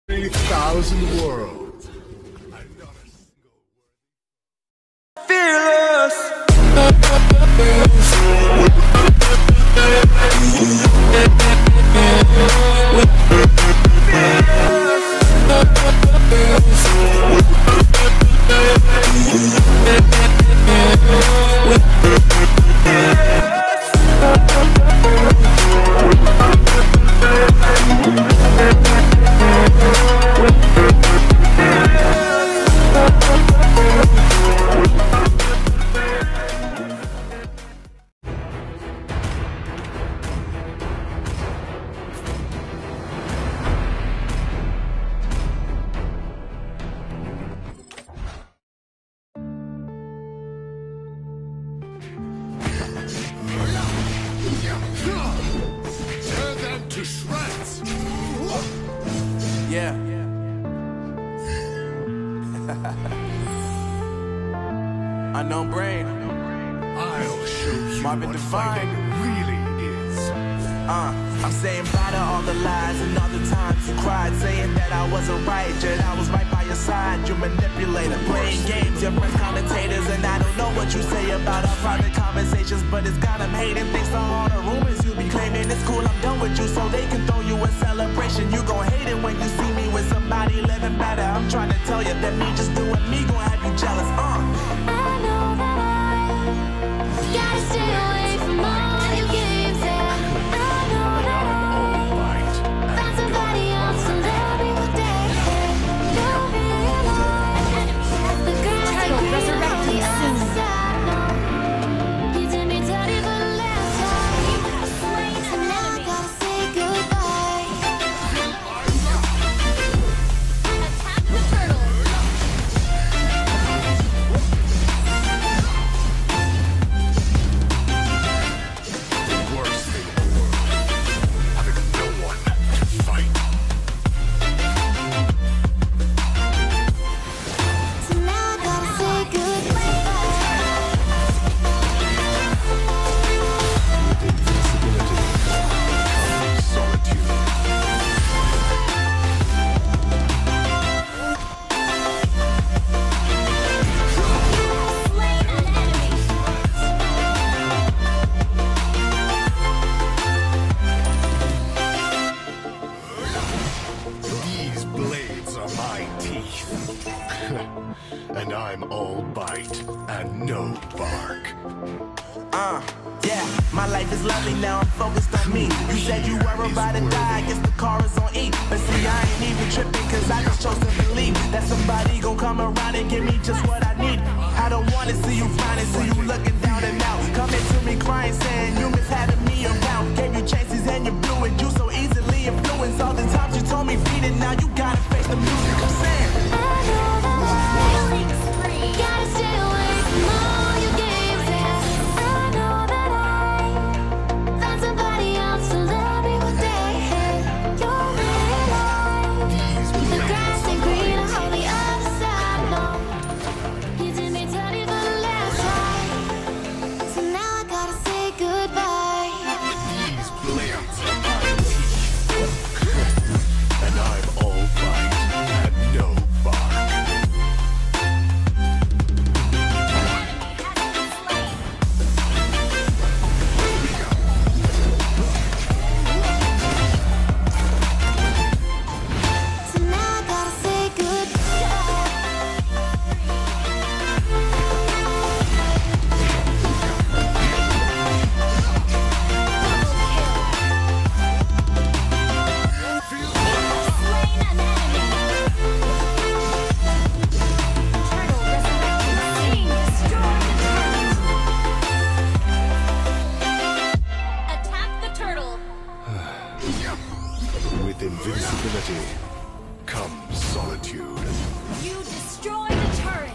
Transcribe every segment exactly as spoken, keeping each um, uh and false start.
Three thousand worlds. Fearless. Tear them to shreds. Yeah. Unknown brain. I'll show you Marvin what Divine. fighting really is. Uh, I'm saying bye to all the lies and all the times you cried, saying that I wasn't right, yet I was right by your side. You manipulator, playing games, your friends commentators, and I don't know what you say about our private conversations, but it's got them hating. Thanks to all the rumors you be claiming. It's cool, I'm done with you, so they can throw you a celebration. You gon' hate it when you see me with somebody living better. I'm trying to tell you that me just doing me gon' have you jealous. Uh. I know that I gotta stay away from all your games, and I know that I found somebody else to love me one day. You'll realize the grass ain't green on the other side. No, you did me dirty for the last time, so now I gotta say goodbye. Attack the turtle. Worst thing in the world. Having no one to fight. So now I gotta say goodbye. Solitude. These blades are my teeth. And I'm all bite and no bark. Uh, yeah, my life is lovely now, I'm focused on me. You said you were about to die, I guess the car is on E. But see, I ain't even tripping, cause I just chose to believe that somebody gon' come around and give me just what I need. I don't wanna see you flying, see you looking down and out. Coming to me crying, saying you miss having me around. Gave you chances and you blew it, you so easily influenced. All the times you told me beat it, now you gotta face the music. I'm saying I know that I gotta stay away from all your games, and I know that I found somebody else to love me one day. You'll realize the grass ain't green on the other side. No, you did me dirty for the last time, so now I gotta say goodbye. These blades are my teeth. And I'm all bite and no bark. So now I gotta say Attack the turtle. With invincibility comes solitude. You destroy the turret.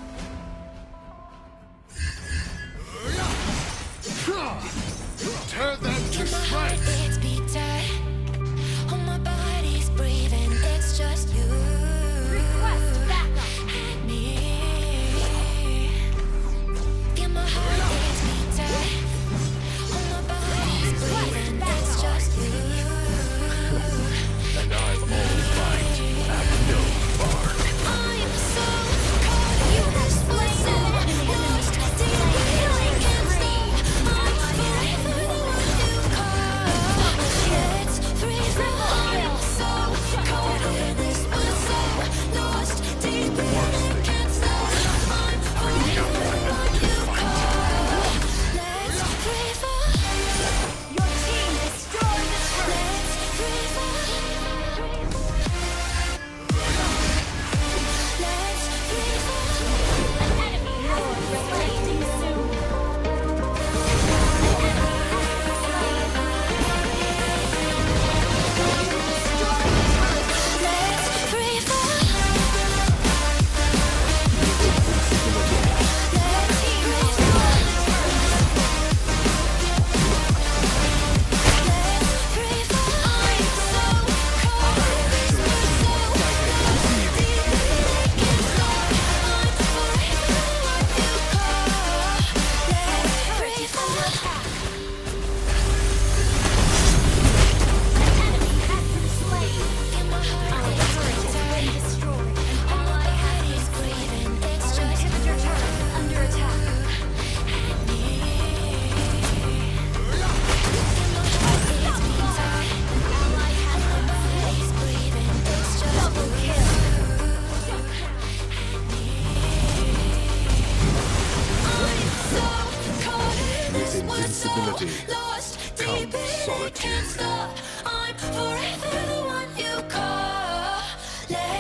Tear them to shreds. It's beaten. Oh, my body's breathing. It's just you Request backup. and me. Feel my heart is beating. Oh, my body's breathing. It's just you. And I'm all bite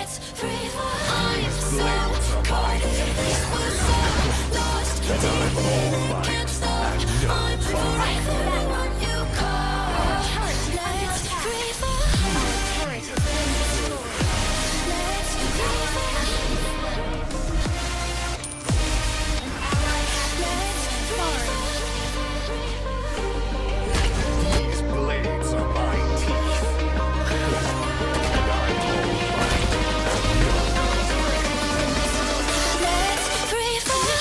Let's free fall. I'm so caught in this. We're so lost deep in it. Can't stop. I'm forever what you call. Let's free fall. Let's free fall. Let's free fall. These blades are my teeth. And I'm all right. Let's free fall.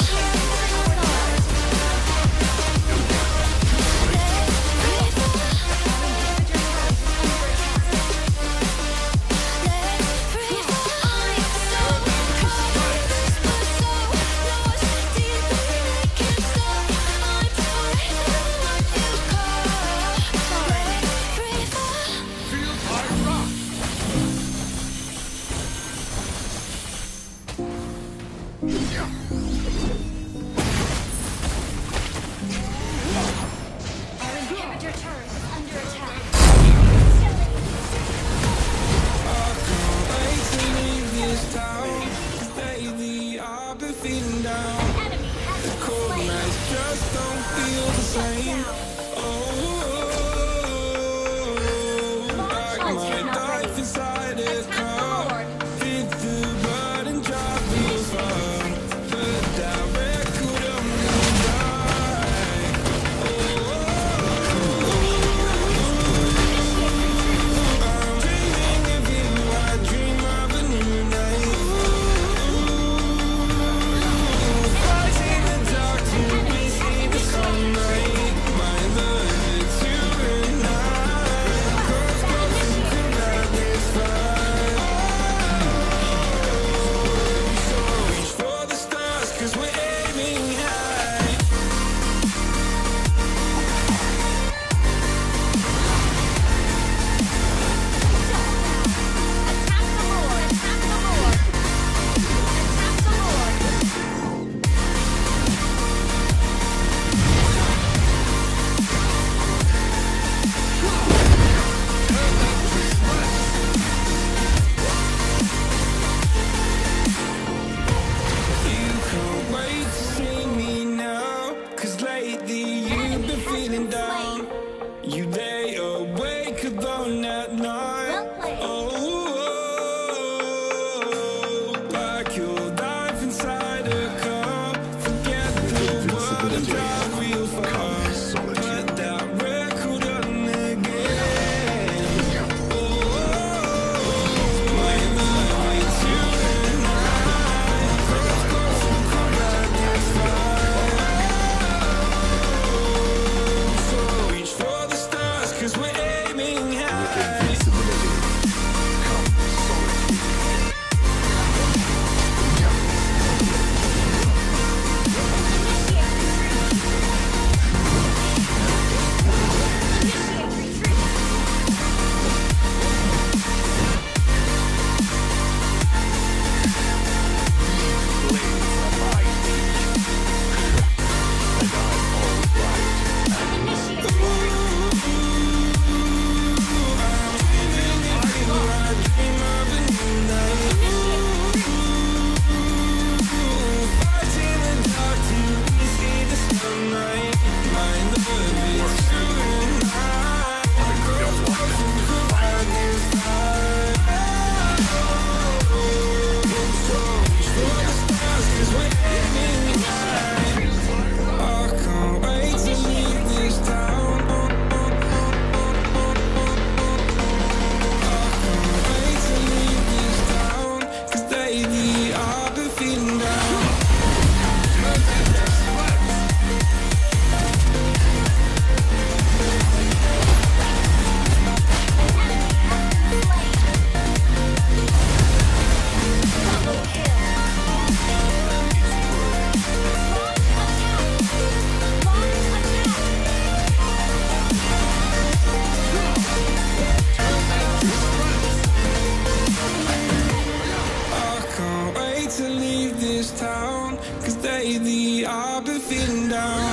Lately I've been feeling down.